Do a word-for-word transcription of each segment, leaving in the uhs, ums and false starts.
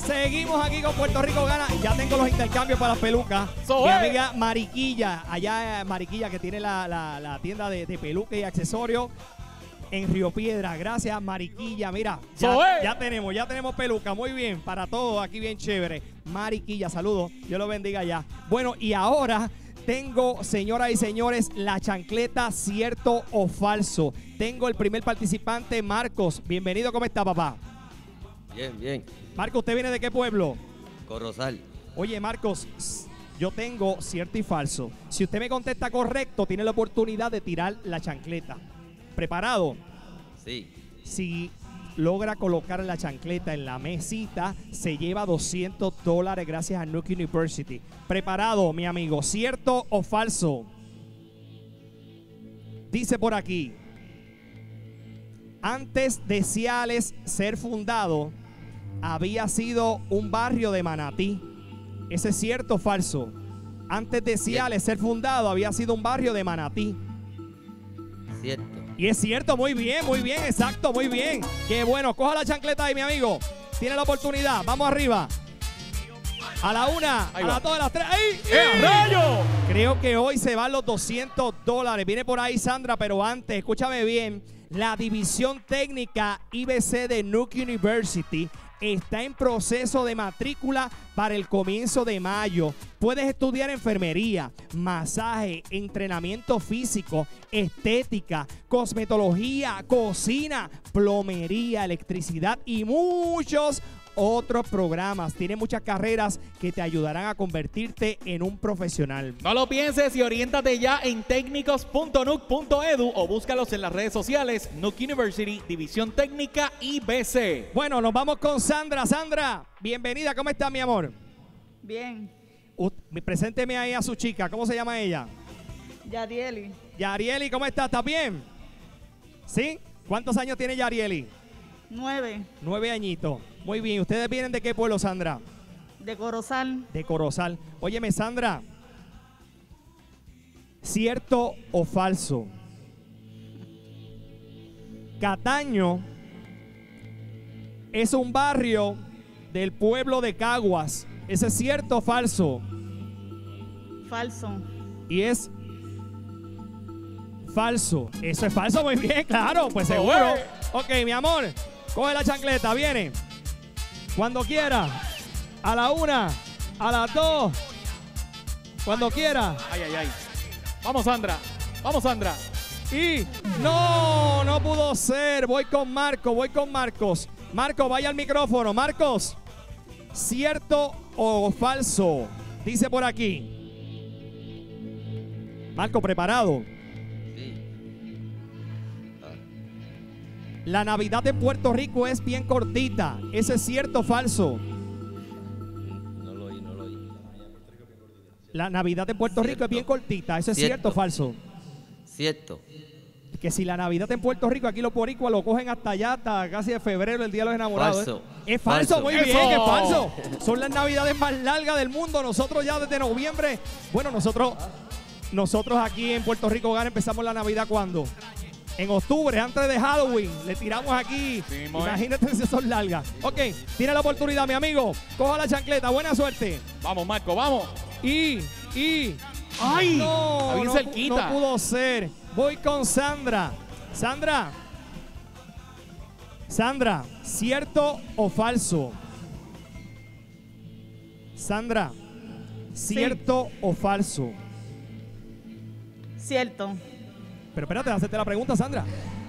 Seguimos aquí con Puerto Rico Gana. Ya tengo los intercambios para las pelucas. So, Mi hey. amiga Mariquilla, allá Mariquilla, que tiene la, la, la tienda de, de pelucas y accesorios en Río Piedra. Gracias, Mariquilla. Mira, ya, so, hey. ya tenemos, ya tenemos peluca. Muy bien, para todos aquí bien chévere. Mariquilla, saludos. Dios lo bendiga ya. Bueno, y ahora tengo, señoras y señores, la chancleta cierto o falso. Tengo el primer participante, Marcos. Bienvenido, ¿cómo está, papá? Bien, bien. Marcos, ¿usted viene de qué pueblo? Corozal. Oye, Marcos, yo tengo cierto y falso. Si usted me contesta correcto, tiene la oportunidad de tirar la chancleta. ¿Preparado? Sí. Si logra colocar la chancleta en la mesita, se lleva doscientos dólares gracias a Nuke University. ¿Preparado, mi amigo? ¿Cierto o falso? Dice por aquí: antes de Ciales ser fundado, había sido un barrio de Manatí. ¿Ese es cierto o falso? Antes de Ciales ser fundado, había sido un barrio de Manatí. Cierto. Y es cierto, muy bien, muy bien, exacto, muy bien. Qué bueno, coja la chancleta ahí, mi amigo. Tiene la oportunidad, vamos arriba. A la una, ahí a las dos, a las tres. ¡Ahí! ¡Eh, rayo! Creo que hoy se van los doscientos dólares. Viene por ahí Sandra, pero antes, escúchame bien. La división técnica I B C de Nuke University está en proceso de matrícula para el comienzo de mayo. Puedes estudiar enfermería, masaje, entrenamiento físico, estética, cosmetología, cocina, plomería, electricidad y muchos otros programas. Tiene muchas carreras que te ayudarán a convertirte en un profesional. No lo pienses y oriéntate ya en técnicos punto nuke punto edu o búscalos en las redes sociales. Nuke University, División Técnica I B C. Bueno, nos vamos con Sandra. Sandra, bienvenida. ¿Cómo está, mi amor? Bien. Uh, presénteme ahí a su chica. ¿Cómo se llama ella? Yarieli. Yarieli, ¿cómo está? ¿Estás bien? ¿Sí? ¿Cuántos años tiene Yarieli? Nueve. Nueve añitos. Muy bien. ¿Ustedes vienen de qué pueblo, Sandra? De Corozal. De Corozal. Óyeme, Sandra, ¿cierto o falso? Cataño es un barrio del pueblo de Caguas. ¿Ese es cierto o falso? Falso. Y es falso. Eso es falso, muy bien, claro, pues seguro. Ok, mi amor, coge la chancleta, viene. Cuando quiera. A la una, a las dos. Cuando quiera. Ay, ay, ay. Vamos, Sandra. Vamos, Sandra. Y no, no pudo ser. Voy con Marcos, voy con Marcos. Marcos, vaya al micrófono. Marcos, ¿cierto o falso? Dice por aquí. Marcos, ¿preparado? Sí. Ah. La Navidad en Puerto Rico es bien cortita. ¿Ese es cierto o falso? No lo oí, no lo oí. La Navidad en Puerto Cierto. Rico es bien cortita. ¿Eso es Cierto. cierto o falso? Cierto. Que si la Navidad en Puerto Rico, aquí los boricuas lo cogen hasta allá, hasta casi de febrero, el Día de los Enamorados. Falso. ¿eh? Es falso, Falso. muy ¡Eso! bien, es falso. Son las Navidades más largas del mundo. Nosotros ya desde noviembre, bueno, nosotros, nosotros aquí en Puerto Rico Gana empezamos la Navidad ¿cuándo? En octubre, antes de Halloween. Le tiramos aquí. Sí, Imagínate si son largas. Ok, tiene la oportunidad, mi amigo. Coja la chancleta, buena suerte. Vamos, Marco, vamos. Y, y. ¡Ay! No, Está bien no, cerquita. no pudo ser. Voy con Sandra. Sandra. Sandra, ¿cierto o falso? Sandra, ¿cierto sí. o falso? Cierto. Pero espérate, hacerte la pregunta, Sandra.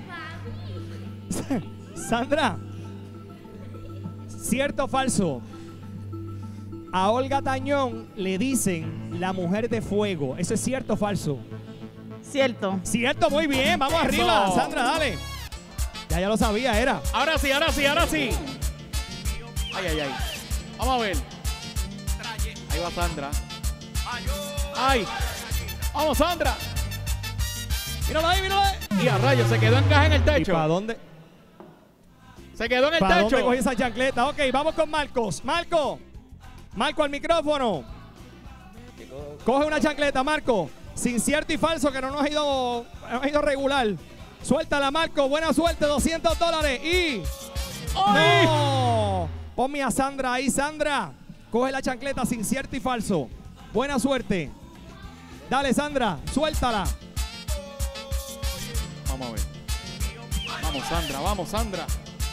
Sandra, ¿cierto o falso? A Olga Tañón le dicen la mujer de fuego. ¿Eso es cierto o falso? Cierto. Cierto, muy bien. Vamos Eso. arriba, Sandra, dale. Ya, ya lo sabía, era. Ahora sí, ahora sí, ahora sí. Ay, ay, ay. Vamos a ver. Ahí va Sandra. Ay. Vamos, Sandra. Míralo ahí, míralo ahí. Y a rayos, se quedó en caja en el ¿Y techo. para dónde? Se quedó en el ¿Para techo. dónde cogí esa chancleta? Ok, vamos con Marcos. Marco. Marco, al micrófono. Coge una chancleta, Marco. Sin cierto y falso, que no nos ha ido, nos ha ido regular. Suéltala, Marco. Buena suerte, doscientos dólares. Y... ¡Ay! ¡No! Ponme a Sandra ahí, Sandra. Coge la chancleta sin cierto y falso. Buena suerte. Dale, Sandra, suéltala. Vamos a ver. Vamos, Sandra, vamos, Sandra.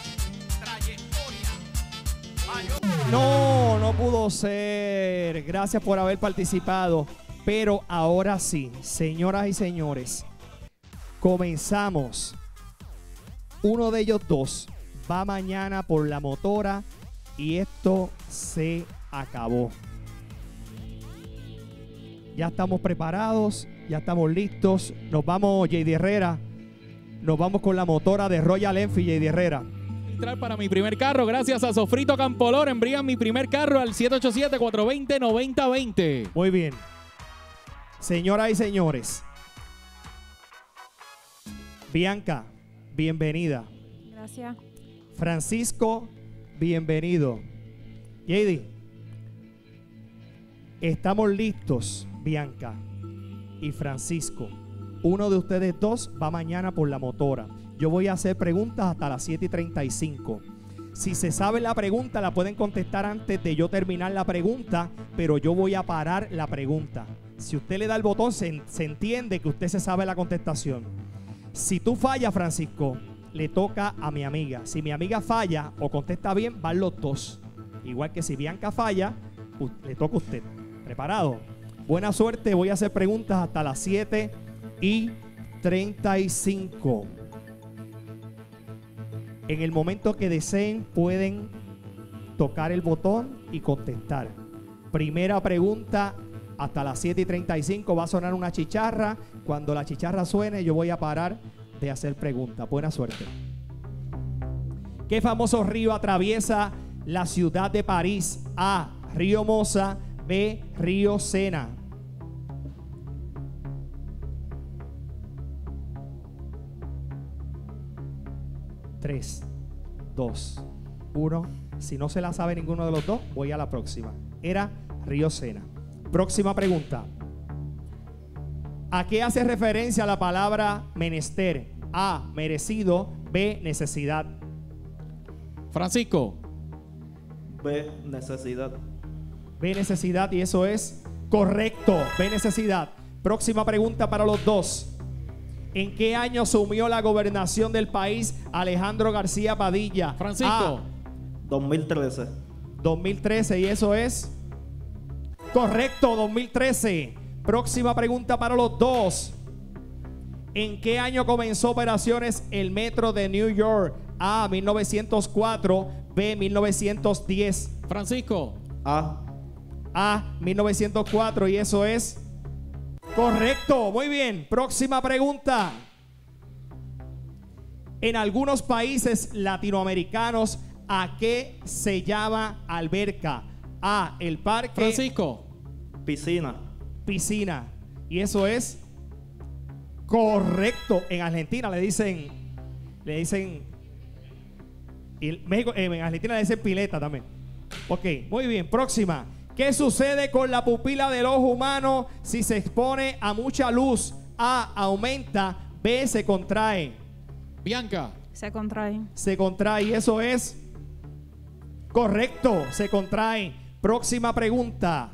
No, no pudo ser. Gracias por haber participado. Pero ahora sí, señoras y señores, comenzamos. Uno de ellos dos va mañana por la motora y esto se acabó. Ya estamos preparados, ya estamos listos. Nos vamos, J D Herrera. Nos vamos con la motora de Royal Enfield, J D Herrera. Entrar para mi primer carro, gracias a Sofrito Campolor. Envían mi primer carro al siete ocho siete, cuatro dos cero, nueve cero dos cero. Muy bien. Señoras y señores, Bianca, bienvenida. Gracias. Francisco, bienvenido. J D, estamos listos, Bianca y Francisco. Uno de ustedes dos va mañana por la motora. Yo voy a hacer preguntas hasta las siete y treinta y cinco. Si se sabe la pregunta, la pueden contestar antes de yo terminar la pregunta, pero yo voy a parar la pregunta. Si usted le da el botón, se, se entiende que usted se sabe la contestación. Si tú fallas, Francisco, le toca a mi amiga. Si mi amiga falla o contesta bien, van los dos. Igual que si Bianca falla, le toca a usted. ¿Preparado? Buena suerte. Voy a hacer preguntas hasta las siete y treinta y cinco. En el momento que deseen, pueden tocar el botón y contestar. Primera pregunta hasta las siete y treinta y cinco. Va a sonar una chicharra. Cuando la chicharra suene, yo voy a parar de hacer preguntas. Buena suerte. ¿Qué famoso río atraviesa la ciudad de París? A. Río Mosa. B. Río Sena. tres, dos, uno. Si no se la sabe ninguno de los dos, voy a la próxima. Era Río Sena. Próxima pregunta. ¿A qué hace referencia la palabra menester? A. Merecido. B. Necesidad. Francisco. B. Necesidad. B. Necesidad, y eso es correcto. B. Necesidad. Próxima pregunta para los dos. ¿En qué año asumió la gobernación del país Alejandro García Padilla? Francisco. A. dos mil trece. dos mil trece, y eso es correcto. dos mil trece. Próxima pregunta para los dos. ¿En qué año comenzó operaciones el metro de New York? A. mil novecientos cuatro. B. mil novecientos diez. Francisco. A. A. mil novecientos cuatro, y eso es correcto. Muy bien. Próxima pregunta. En algunos países latinoamericanos, ¿a qué se llama alberca? A. El parque. Francisco. Piscina. Piscina. Y eso es correcto. En Argentina le dicen, le dicen, y en México, en Argentina le dicen pileta también. Ok, muy bien. Próxima. ¿Qué sucede con la pupila del ojo humano si se expone a mucha luz? A. Aumenta. B. Se contrae. Bianca. Se contrae. Se contrae, y eso es correcto. Se contrae. Próxima pregunta.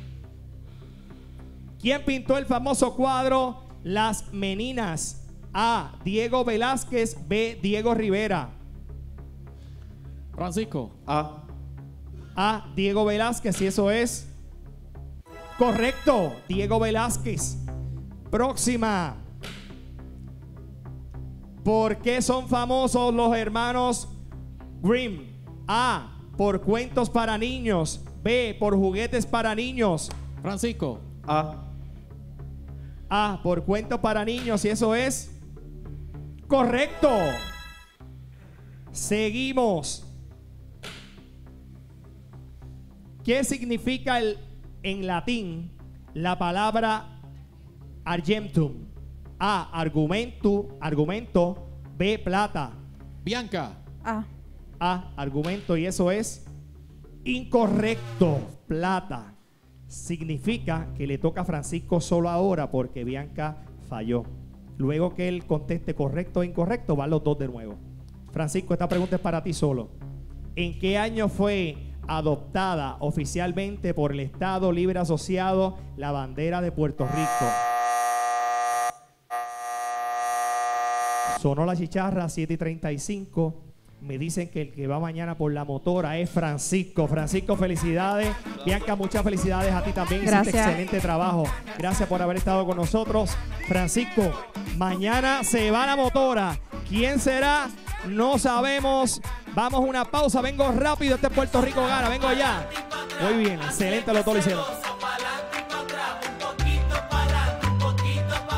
¿Quién pintó el famoso cuadro Las Meninas? A. Diego Velázquez. B. Diego Rivera. Francisco. A. A. Diego Velázquez, y eso es correcto. Diego Velázquez. Próxima. ¿Por qué son famosos los hermanos Grimm? A. Por cuentos para niños. B. Por juguetes para niños. Francisco. A. A. Por cuentos para niños, y eso es correcto. Seguimos. ¿Qué significa el, en latín la palabra argentum? A. Argumentu, argumento. B. Plata. Bianca. A. A. Argumento, y eso es incorrecto. Plata. Significa que le toca a Francisco solo ahora porque Bianca falló. Luego que él conteste correcto o incorrecto, van los dos de nuevo. Francisco, esta pregunta es para ti solo. ¿En qué año fue adoptada oficialmente por el Estado Libre Asociado la bandera de Puerto Rico? Sonó la chicharra, siete y treinta y cinco. Me dicen que el que va mañana por la motora es Francisco. Francisco, felicidades. Bianca, muchas felicidades a ti también. Gracias. Hiciste excelente trabajo. Gracias por haber estado con nosotros. Francisco, mañana se va la motora. ¿Quién será? No sabemos. Vamos a una pausa. Vengo rápido. Este es Puerto Rico Gana. Vengo ya. Muy bien. Excelente, los dos lo hicieron.